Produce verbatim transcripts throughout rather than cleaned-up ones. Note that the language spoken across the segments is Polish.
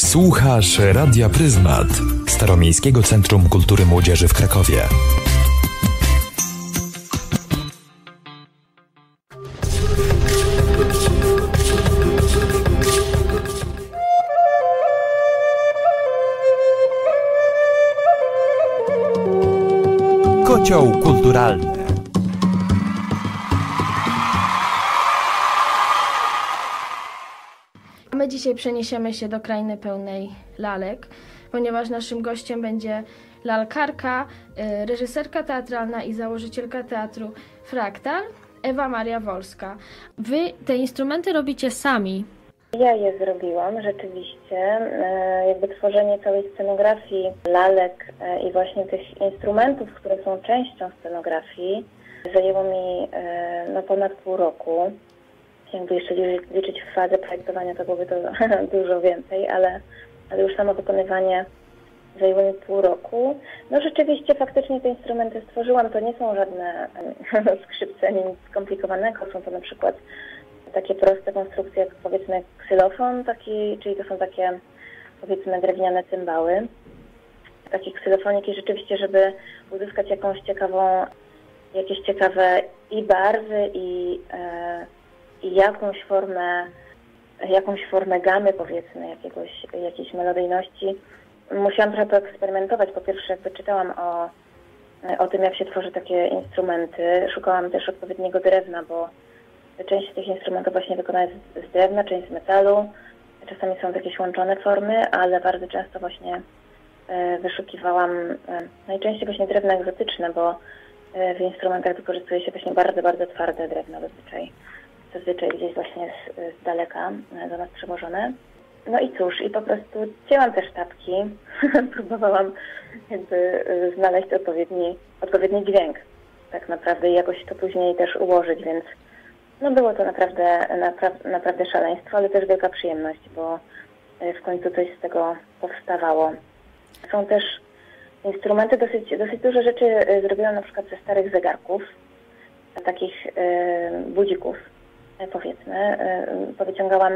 Słuchasz Radia Pryzmat, Staromiejskiego Centrum Kultury Młodzieży w Krakowie. Kocioł kulturalny. My dzisiaj przeniesiemy się do krainy pełnej lalek, ponieważ naszym gościem będzie lalkarka, reżyserka teatralna i założycielka teatru Fraktal, Ewa Maria Wolska. Wy te instrumenty robicie sami. Ja je zrobiłam, rzeczywiście. Jakby tworzenie całej scenografii lalek i właśnie tych instrumentów, które są częścią scenografii, zajęło mi no, ponad pół roku. Jakby jeszcze liczyć w fazę projektowania, to byłoby to dużo więcej, ale, ale już samo wykonywanie zajęło mi pół roku. No rzeczywiście, faktycznie te instrumenty stworzyłam. To nie są żadne skrzypce, nic skomplikowanego. Są to na przykład takie proste konstrukcje, jak powiedzmy ksylofon, taki, czyli to są takie powiedzmy drewniane cymbały. Takie ksylofoniki rzeczywiście, żeby uzyskać jakąś ciekawą, jakieś ciekawe i barwy, i, e, i jakąś formę, jakąś formę gamy, powiedzmy, jakiegoś, jakiejś melodyjności. Musiałam trochę poeksperymentować. Po pierwsze, jakby czytałam o, o tym, jak się tworzy takie instrumenty. Szukałam też odpowiedniego drewna, bo część tych instrumentów właśnie wykonana jest z drewna, część z metalu. Czasami są jakieś łączone formy, ale bardzo często właśnie wyszukiwałam najczęściej właśnie drewna egzotyczne, bo w instrumentach wykorzystuje się właśnie bardzo, bardzo twarde drewno zazwyczaj. Zazwyczaj gdzieś właśnie z, z daleka do nas przewożone. No i cóż, i po prostu cięłam te sztabki, próbowałam jakby znaleźć odpowiedni, odpowiedni dźwięk tak naprawdę i jakoś to później też ułożyć, więc no było to naprawdę, napra- naprawdę szaleństwo, ale też wielka przyjemność, bo w końcu coś z tego powstawało. Są też instrumenty, dosyć, dosyć dużo rzeczy zrobiłam na przykład ze starych zegarków, takich y, budzików, powiedzmy. Y, powyciągałam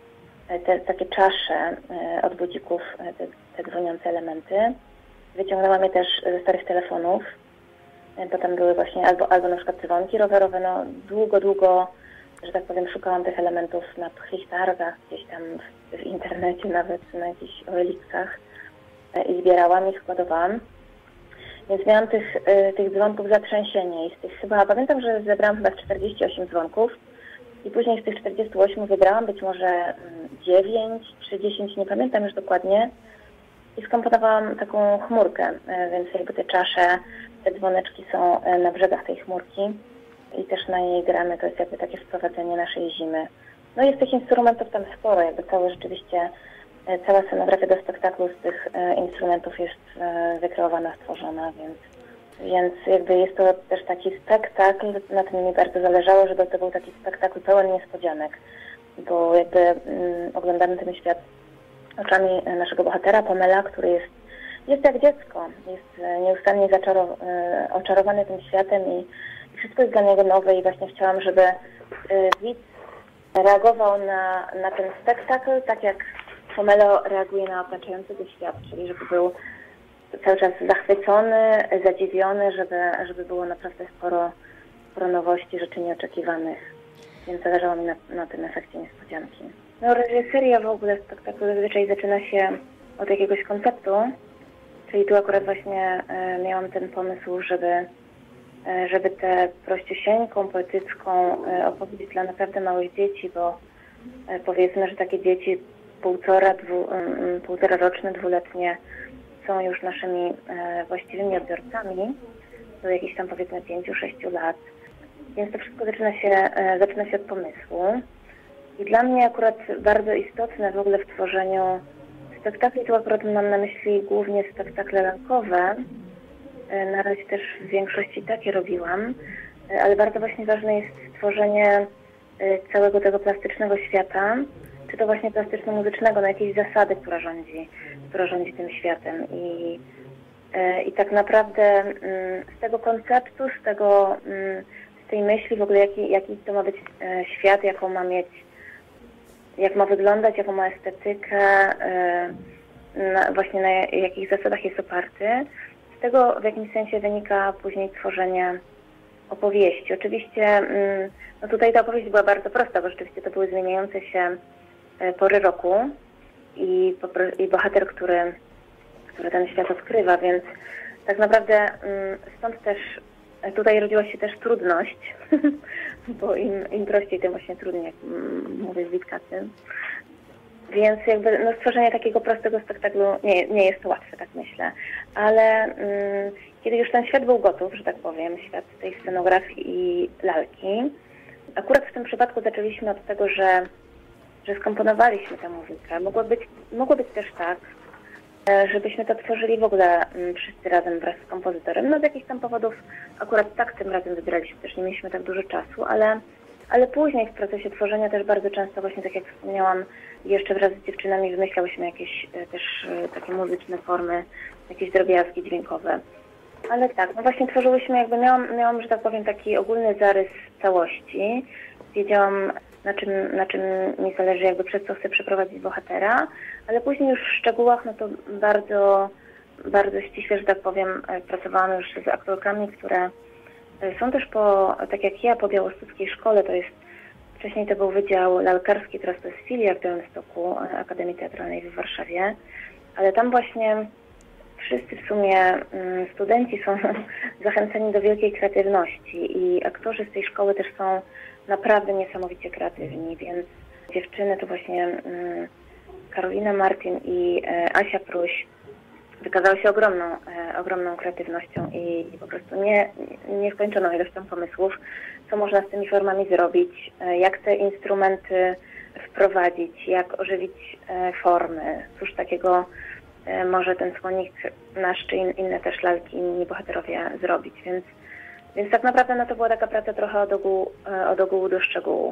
te takie czasze y, od budzików, te, te dzwoniące elementy. Wyciągnęłam je też ze starych telefonów. Potem były właśnie albo, albo na przykład dzwonki rowerowe. No długo, długo, że tak powiem, szukałam tych elementów na pchlich targach, gdzieś tam w, w internecie, nawet na jakichś O L X-ach i zbierałam ich, składowałam. Więc miałam tych, y, tych dzwonków zatrzęsienie i z tych chyba, pamiętam, że zebrałam chyba czterdzieści osiem dzwonków i później z tych czterdziestu ośmiu wybrałam być może dziewięć czy dziesięć, nie pamiętam już dokładnie, i skomponowałam taką chmurkę, y, więc jakby te czasze, te dzwoneczki są na brzegach tej chmurki i też na niej gramy. To jest jakby takie wprowadzenie naszej zimy. No jest tych instrumentów tam sporo, jakby całe rzeczywiście, cała scenografia do spektaklu z tych instrumentów jest wykreowana, stworzona, więc, więc jakby jest to też taki spektakl, na tym mi bardzo zależało, żeby to był taki spektakl pełen niespodzianek, bo jakby mm, oglądamy ten świat oczami naszego bohatera, Pomela, który jest Jest jak dziecko, jest nieustannie zaczaro- oczarowany tym światem i, i wszystko jest dla niego nowe i właśnie chciałam, żeby widz reagował na, na ten spektakl tak jak Pomelo reaguje na otaczający go świat, czyli żeby był cały czas zachwycony, zadziwiony, żeby, żeby było naprawdę sporo, sporo nowości, rzeczy nieoczekiwanych, więc zależało mi na, na tym efekcie niespodzianki. No reżyseria w ogóle spektaklu zazwyczaj zaczyna się od jakiegoś konceptu. Czyli tu akurat właśnie e, miałam ten pomysł, żeby, e, żeby tę prościusieńką, poetycką e, opowieść dla naprawdę małych dzieci, bo e, powiedzmy, że takie dzieci półtora, dwu, um, półtora roczne, dwuletnie są już naszymi e, właściwymi odbiorcami do jakichś tam powiedzmy pięciu, sześciu lat. Więc to wszystko zaczyna się, e, zaczyna się od pomysłu. I dla mnie akurat bardzo istotne w ogóle w tworzeniu spektakli, tu akurat mam na myśli głównie spektakle lalkowe. Na razie też w większości takie robiłam, ale bardzo właśnie ważne jest stworzenie całego tego plastycznego świata, czy to właśnie plastyczno-muzycznego, na jakiejś zasady, która rządzi, która rządzi tym światem. I, i tak naprawdę z tego konceptu, z tego, z tej myśli w ogóle, jaki, jaki to ma być świat, jaką ma mieć jak ma wyglądać, jaką ma estetykę, na, właśnie na jakich zasadach jest oparty. Z tego w jakimś sensie wynika później tworzenie opowieści. Oczywiście no tutaj ta opowieść była bardzo prosta, bo rzeczywiście to były zmieniające się pory roku i, i bohater, który, który ten świat odkrywa, więc tak naprawdę stąd też tutaj rodziła się też trudność, bo im, im prościej, tym właśnie trudniej, jak mówię z Witkacy. Więc jakby no, stworzenie takiego prostego spektaklu nie, nie jest to łatwe, tak myślę. Ale mm, kiedy już ten świat był gotów, że tak powiem, świat tej scenografii i lalki, akurat w tym przypadku zaczęliśmy od tego, że, że skomponowaliśmy tę muzykę. Mogło być, mogło być też tak, żebyśmy to tworzyli w ogóle m, wszyscy razem wraz z kompozytorem. No z jakichś tam powodów akurat tak tym razem wybraliśmy, też nie mieliśmy tak dużo czasu, ale, ale później w procesie tworzenia też bardzo często właśnie, tak jak wspomniałam, jeszcze wraz z dziewczynami wymyślałyśmy jakieś e, też e, takie muzyczne formy, jakieś drobiazgi dźwiękowe. Ale tak, no właśnie tworzyłyśmy, jakby miałam, miałam, że tak powiem, taki ogólny zarys całości. Wiedziałam, na czym, na czym mi zależy, jakby przez co chcę przeprowadzić bohatera, ale później już w szczegółach, no to bardzo, bardzo ściśle, że tak powiem, pracowałam już z aktorkami, które są też po, tak jak ja, po białostockiej szkole, to jest, wcześniej to był Wydział Lalkarski, teraz to jest filia w Białymstoku Akademii Teatralnej w Warszawie, ale tam właśnie wszyscy w sumie studenci są zachęceni do wielkiej kreatywności i aktorzy z tej szkoły też są naprawdę niesamowicie kreatywni, więc dziewczyny to właśnie Karolina Martin i Asia Pruś wykazały się ogromną, ogromną kreatywnością i po prostu nie, nieskończoną ilością pomysłów, co można z tymi formami zrobić, jak te instrumenty wprowadzić, jak ożywić formy. Cóż takiego może ten słonik nasz czy inne też lalki, inni bohaterowie zrobić, więc, więc tak naprawdę no to była taka praca trochę od ogółu, od ogółu do szczegółu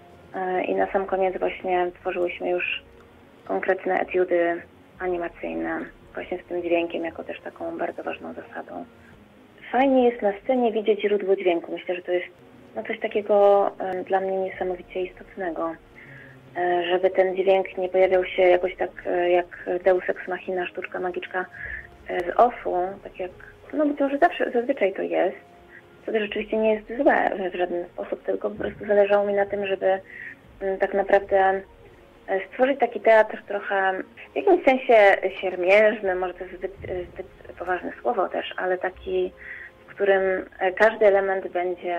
i na sam koniec właśnie tworzyłyśmy już konkretne etiudy animacyjne właśnie z tym dźwiękiem jako też taką bardzo ważną zasadą. Fajnie jest na scenie widzieć źródło dźwięku. Myślę, że to jest no coś takiego y, dla mnie niesamowicie istotnego, y, żeby ten dźwięk nie pojawiał się jakoś tak y, jak Deus Ex Machina, sztuczka magiczka y, z ofu, tak jak, no być może zawsze, zazwyczaj to jest, co też rzeczywiście nie jest złe w żaden sposób, tylko po prostu zależało mi na tym, żeby y, tak naprawdę stworzyć taki teatr trochę w jakimś sensie siermiężny, może to jest zbyt, zbyt poważne słowo też, ale taki, w którym każdy element będzie,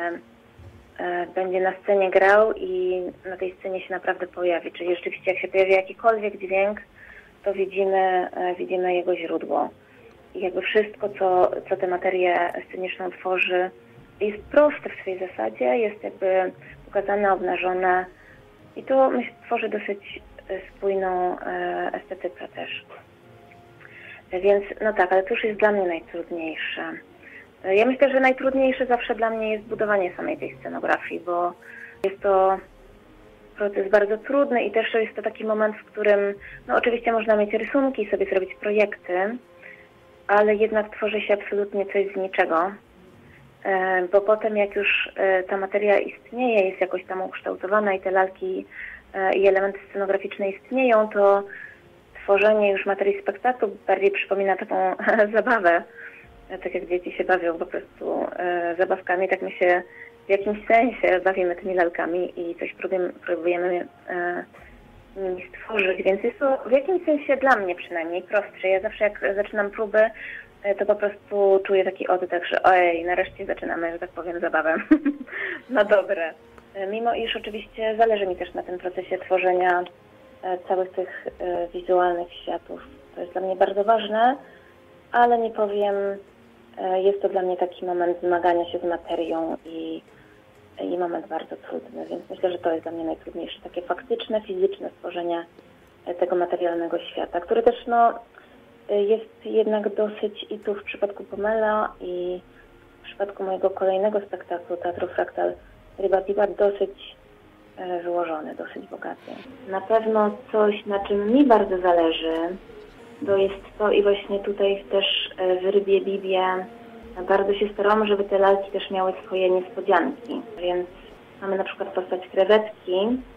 będzie na scenie grał i na tej scenie się naprawdę pojawi. Czyli rzeczywiście jak się pojawi jakikolwiek dźwięk, to widzimy, widzimy jego źródło. I jakby wszystko, co, co tę materię sceniczną tworzy, jest proste w swojej zasadzie, jest jakby pokazane, obnażone. I to myślę tworzy dosyć spójną estetykę też. Więc no tak, ale to już jest dla mnie najtrudniejsze. Ja myślę, że najtrudniejsze zawsze dla mnie jest budowanie samej tej scenografii, bo jest to proces bardzo trudny i też jest to taki moment, w którym no oczywiście można mieć rysunki, sobie zrobić projekty, ale jednak tworzy się absolutnie coś z niczego. Bo potem jak już ta materia istnieje, jest jakoś tam ukształtowana i te lalki i elementy scenograficzne istnieją, to tworzenie już materii spektaklu bardziej przypomina taką zabawę. Tak jak dzieci się bawią po prostu zabawkami, tak my się w jakimś sensie bawimy tymi lalkami i coś próbujemy, próbujemy nimi stworzyć, więc jest to w jakimś sensie dla mnie przynajmniej prostsze. Ja zawsze jak zaczynam próby, to po prostu czuję taki oddech, że ojej, nareszcie zaczynamy, że tak powiem, zabawę. No dobre. Mimo iż oczywiście zależy mi też na tym procesie tworzenia całych tych wizualnych światów. To jest dla mnie bardzo ważne, ale nie powiem, jest to dla mnie taki moment zmagania się z materią i, i moment bardzo trudny, więc myślę, że to jest dla mnie najtrudniejsze, takie faktyczne, fizyczne stworzenie tego materialnego świata, który też no jest jednak dosyć i tu w przypadku Pomela i w przypadku mojego kolejnego spektaklu Teatru Fraktal Ryba dosyć wyłożony, dosyć bogaty. Na pewno coś, na czym mi bardzo zależy, to jest to i właśnie tutaj też w Rybie Bibie bardzo się starałam, żeby te lalki też miały swoje niespodzianki. Więc mamy na przykład postać krewetki,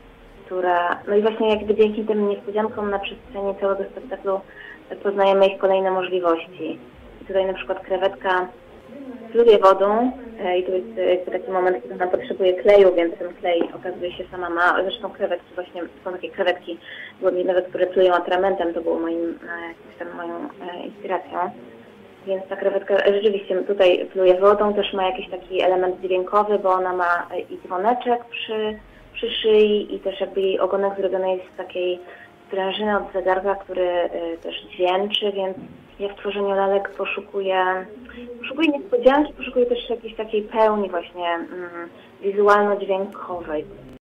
która, no i właśnie jakby dzięki tym niespodziankom na przestrzeni całego spektaklu poznajemy ich kolejne możliwości. I tutaj na przykład krewetka pluje wodą i to jest jakby taki moment, kiedy ona potrzebuje kleju, więc ten klej okazuje się sama ma. Zresztą krewetki właśnie, są takie krewetki głębinowe, które plują atramentem, to było moim, jakimś tam moją inspiracją. Więc ta krewetka rzeczywiście tutaj pluje wodą, też ma jakiś taki element dźwiękowy, bo ona ma i dzwoneczek przy, przy szyi i też jakby jej ogonek zrobiony jest z takiej sprężyny od zegarka, który też dźwięczy, więc ja w tworzeniu lalek poszukuję, poszukuję niespodzianki, poszukuję też jakiejś takiej pełni właśnie mm, wizualno-dźwiękowej.